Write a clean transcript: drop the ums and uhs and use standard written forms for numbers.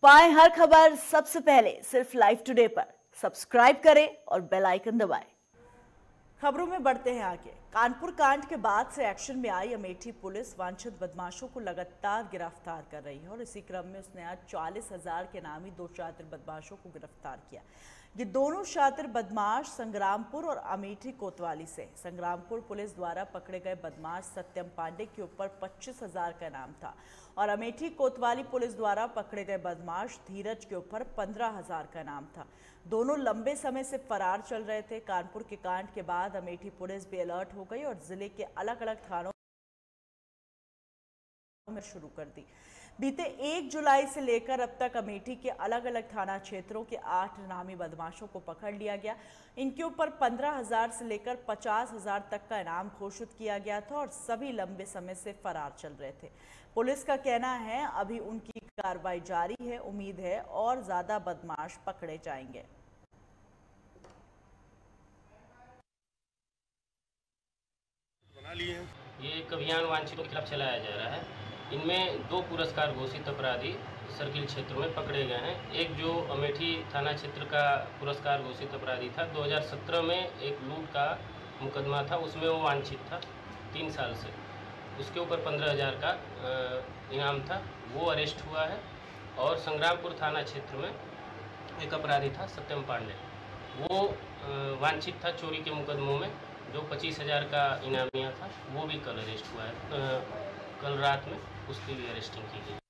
पाएं हर खबर सबसे पहले सिर्फ लाइव टुडे पर। सब्सक्राइब करें और बेल आइकन दबाएं। खबरों में बढ़ते हैं आगे। कानपुर कांड के बाद से एक्शन में आई अमेठी पुलिस वांछित बदमाशों को लगातार गिरफ्तार कर रही है और इसी क्रम में उसने आज 40,000 के नामी 2 शातिर बदमाशों को गिरफ्तार किया। ये दोनों शातिर बदमाश संग्रामपुर और अमेठी कोतवाली से। संग्रामपुर पुलिस द्वारा पकड़े गए बदमाश सत्यम पांडे के ऊपर 25,000 का इनाम था और अमेठी कोतवाली पुलिस द्वारा पकड़े गए बदमाश धीरज के ऊपर 15,000 का इनाम था। दोनों लंबे समय से फरार चल रहे थे। कानपुर के कांड के बाद अमेठी पुलिस भी अलर्ट हो गई और जिले के अलग अलग थानों में शुरू कर दी। बीते 1 जुलाई से लेकर अब तक अमेठी के अलग अलग थाना क्षेत्रों के 8 नामी बदमाशों को पकड़ लिया गया। इनके ऊपर 15,000 से लेकर 50,000 तक का इनाम घोषित किया गया था और सभी लंबे समय से फरार चल रहे थे। पुलिस का कहना है अभी उनकी कार्रवाई जारी है। उम्मीद है और ज्यादा बदमाश पकड़े जाएंगे। ये एक अभियान वांछितों के खिलाफ चलाया जा रहा है। इनमें 2 पुरस्कार घोषित अपराधी सर्किल क्षेत्र में पकड़े गए हैं। एक जो अमेठी थाना क्षेत्र का पुरस्कार घोषित अपराधी था, 2017 में एक लूट का मुकदमा था, उसमें वो वांछित था 3 साल से। उसके ऊपर 15,000 का इनाम था, वो अरेस्ट हुआ है। और संग्रामपुर थाना क्षेत्र में एक अपराधी था सत्यम पांडे, वो वांछित था चोरी के मुकदमों में, जो 25,000 का इनामिया था, वो भी कल अरेस्ट हुआ है। कल रात में उसकी भी अरेस्टिंग की गई।